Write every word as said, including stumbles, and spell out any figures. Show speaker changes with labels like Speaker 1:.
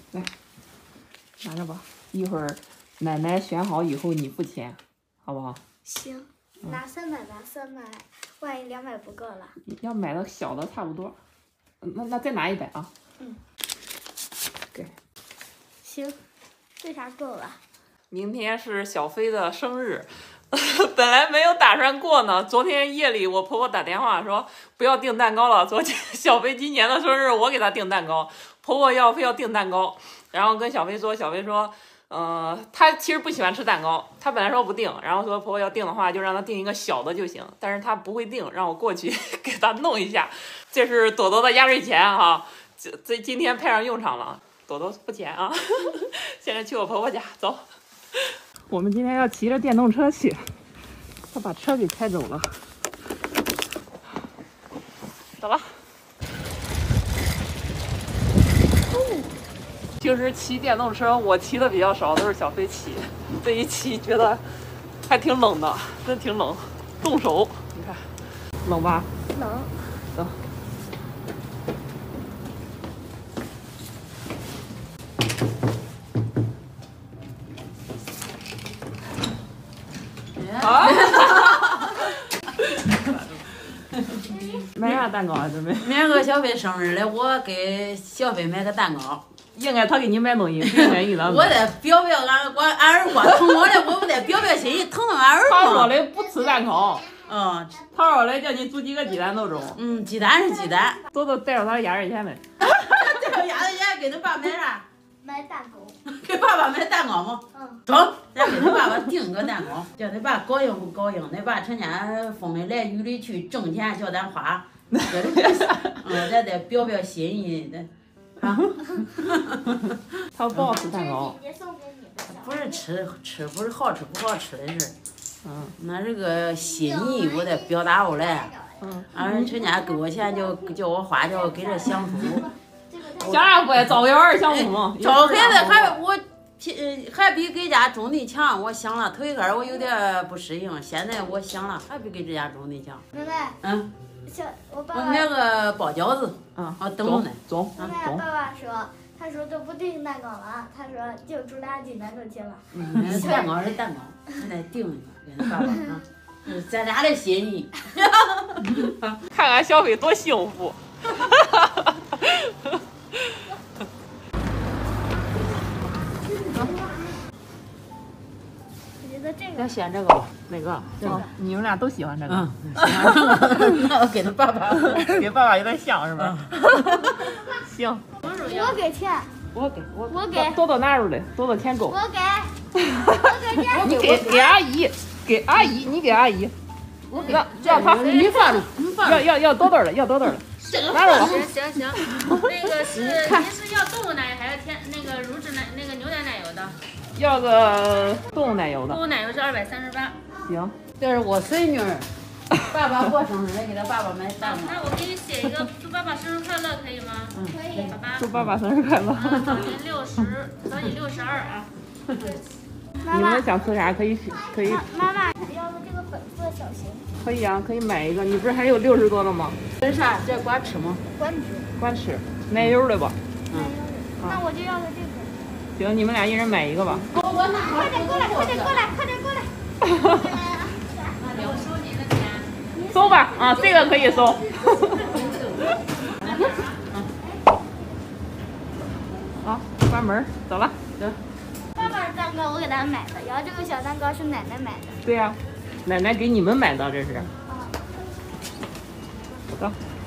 Speaker 1: 来，拿着吧。一会儿奶奶选好以后你付钱，好不好？
Speaker 2: 行，拿三百吧，三百，万一两百不够了。
Speaker 1: 要买的小的差不多，那那再拿一百啊。
Speaker 2: 嗯。
Speaker 1: 给。
Speaker 2: 行，为啥够了？
Speaker 1: 明天是小飞的生日。本来没有打算过呢，昨天夜里我婆婆打电话说不要订蛋糕了。昨天小飞今年的生日，我给她订蛋糕，婆婆要非要订蛋糕，然后跟小飞说，小飞说，呃，她其实不喜欢吃蛋糕，她本来说不订，然后说婆婆要订的话就让她订一个小的就行，但是她不会订，让我过去给她弄一下。这是朵朵的压岁钱哈，这这今天派上用场了，朵朵付钱啊。现在去我婆婆家走。我们今天要骑着电动车去，他把车给开走了。走了。平时骑电动车我骑的比较少，都是小飞骑。这一骑觉得还挺冷的，真挺冷，冻手。你看，冷吧？
Speaker 2: 冷。
Speaker 1: 走。啊！买啥蛋糕啊？准备？
Speaker 3: 明个小飞生日了，我给小飞买个蛋糕。
Speaker 1: 应该他给你买东西，不应该给他买。
Speaker 3: 我得表表俺我俺儿瓜疼我了，我不得表表心意，疼疼俺儿
Speaker 1: 他说的不吃蛋糕。
Speaker 3: 嗯。
Speaker 1: 他说的叫你煮几个鸡蛋都中。
Speaker 3: 嗯，鸡蛋是鸡蛋。
Speaker 1: 豆豆带着他的压岁钱没？
Speaker 3: 带着压岁钱给他爸买啥？
Speaker 2: 买蛋糕。
Speaker 3: 给爸爸买蛋糕吗？
Speaker 2: 嗯。
Speaker 3: 中，咱给他爸爸订个蛋糕，叫他爸高兴不高兴？他爸成天风里来雨里去挣钱叫咱花，嗯，咱得表表心意的。啊，
Speaker 1: 他不好吃蛋糕。
Speaker 3: 不是吃吃，不是好吃不好吃的事。
Speaker 1: 嗯，
Speaker 3: 那这个心意我得表达出来。嗯，俺人成天给我钱就叫我花，叫我给这享福。
Speaker 1: 想啥不？找个儿享福嘛。
Speaker 3: 找孩子还我，还比给家种地强。我想了，头一开始我有点不适应，现在我想了，还比给这家种地强。
Speaker 2: 妹妹。
Speaker 3: 嗯。
Speaker 2: 小我爸
Speaker 3: 爸。我买个包饺子。啊，好等着呢。
Speaker 1: 中。
Speaker 2: 妹妹，爸爸说，他说都不订蛋糕了，他说就煮俩鸡蛋就行了。
Speaker 3: 嗯，蛋糕是蛋糕，还得订一个给他爸爸啊。咱俩的心意。
Speaker 1: 看看小飞多幸福。
Speaker 2: 我觉得这个。
Speaker 3: 咱选这个吧，
Speaker 1: 哪个？这个。你们俩都喜欢这个。
Speaker 3: 嗯，喜欢这个。那我给他爸爸，
Speaker 1: 给爸爸有点像是吧？行。
Speaker 2: 我给钱。
Speaker 3: 我给我
Speaker 2: 我给。
Speaker 1: 多多拿出来，多多钱够。
Speaker 2: 我给。我给钱。
Speaker 1: 你给给阿姨，给阿姨，你给阿姨。
Speaker 3: 我给。
Speaker 1: 要要他，
Speaker 3: 你放着，你放着。
Speaker 1: 要要要多多的，要多多的。拿着吧。
Speaker 4: 行行行，那个是您是要动物奶还是甜那个乳脂奶那个牛奶奶油的？
Speaker 1: 要个动物奶油的。
Speaker 4: 动物奶油是二百三十八。
Speaker 1: 行。
Speaker 3: 这是我孙女儿，爸爸过生日了，给他爸爸买蛋糕。
Speaker 4: 那我给你写一个祝爸爸生日快乐，可以吗？
Speaker 3: 嗯，
Speaker 2: 可以。
Speaker 4: 好吧。
Speaker 1: 祝爸爸生日快乐。
Speaker 4: 嗯，早您六十，早你六十二啊。
Speaker 1: 你们想吃啥可以可以。
Speaker 2: 妈妈要个这个粉色小型。
Speaker 1: 可以啊，可以买一个。你不是还有六十多了吗？
Speaker 3: 这啥？这管吃吗？
Speaker 2: 管吃。
Speaker 1: 管吃，奶油的吧？
Speaker 2: 嗯。那我就要个这个。
Speaker 1: 行，你们俩一人买一个吧。
Speaker 3: 我我拿。
Speaker 2: 快点过来，快点过来，快点过来。
Speaker 4: 我收您的钱。
Speaker 1: 收吧，啊，这个可以收。好，关门，走了，走。
Speaker 2: 爸爸的蛋糕我给他买的，然后这个小蛋糕是奶奶买的。
Speaker 1: 对呀、啊，奶奶给你们买的，这是。
Speaker 2: 啊。
Speaker 1: 走。